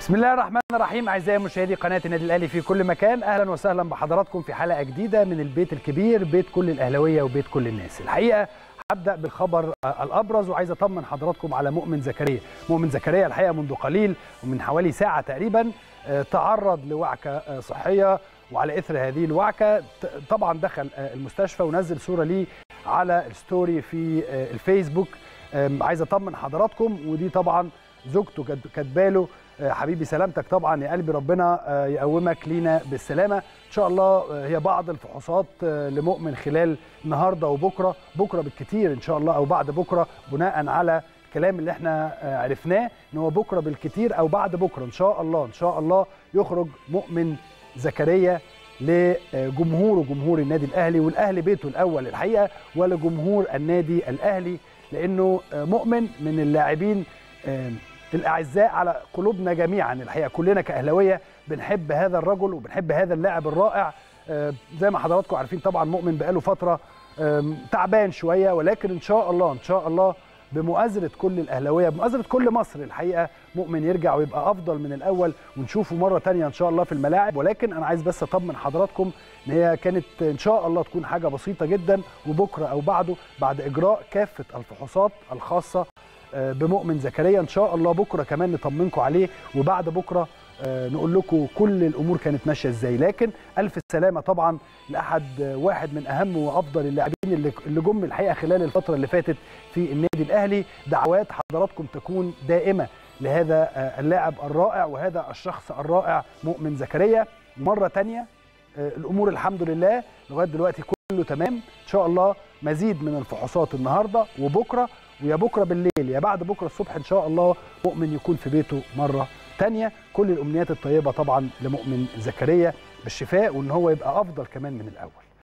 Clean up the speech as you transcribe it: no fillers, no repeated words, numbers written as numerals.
بسم الله الرحمن الرحيم. اعزائي مشاهدي قناه النادي الاهلي في كل مكان، اهلا وسهلا بحضراتكم في حلقه جديده من البيت الكبير، بيت كل الاهلاويه وبيت كل الناس. الحقيقه هبدا بالخبر الابرز، وعايز اطمن حضراتكم على مؤمن زكريا. مؤمن زكريا الحقيقه منذ قليل ومن حوالي ساعه تقريبا تعرض لوعكه صحيه، وعلى اثر هذه الوعكه طبعا دخل المستشفى ونزل صوره ليه على الستوري في الفيسبوك. عايز اطمن حضراتكم، ودي طبعا زوجته كاتباله حبيبي سلامتك طبعا يا قلبي، ربنا يقومك لينا بالسلامه ان شاء الله. هي بعض الفحوصات لمؤمن خلال النهارده وبكره، بكره بالكثير ان شاء الله او بعد بكره، بناء على الكلام اللي احنا عرفناه ان هو بكره بالكثير او بعد بكره ان شاء الله ان شاء الله يخرج مؤمن زكريا لجمهوره، جمهور النادي الاهلي، والاهلي بيته الاول الحقيقه، ولجمهور النادي الاهلي، لانه مؤمن من اللاعبين الأعزاء على قلوبنا جميعا. الحقيقة كلنا كأهلاوية بنحب هذا الرجل وبنحب هذا اللاعب الرائع. زي ما حضراتكم عارفين طبعا مؤمن بقاله فترة تعبان شوية، ولكن إن شاء الله إن شاء الله بمؤازرة كل الأهلاوية، بمؤازرة كل مصر الحقيقة، مؤمن يرجع ويبقى أفضل من الأول ونشوفه مرة تانية إن شاء الله في الملاعب. ولكن أنا عايز بس أطمن حضراتكم إن هي كانت إن شاء الله تكون حاجة بسيطة جدا، وبكرة أو بعده بعد إجراء كافة الفحوصات الخاصة بمؤمن زكريا ان شاء الله بكره كمان نطمنكم عليه، وبعد بكره نقول لكم كل الامور كانت ماشيه ازاي. لكن الف سلامه طبعا لاحد واحد من اهم وافضل اللاعبين اللي جم الحقيقه خلال الفتره اللي فاتت في النادي الاهلي. دعوات حضراتكم تكون دائمه لهذا اللاعب الرائع وهذا الشخص الرائع مؤمن زكريا. مره ثانيه الامور الحمد لله لغايه دلوقتي كله تمام ان شاء الله. مزيد من الفحوصات النهارده وبكره، ويا بكره بالليل يا بعد بكره الصبح ان شاء الله مؤمن يكون في بيته مره ثانيه. كل الامنيات الطيبه طبعا لمؤمن زكريا بالشفاء، وان هو يبقى افضل كمان من الاول.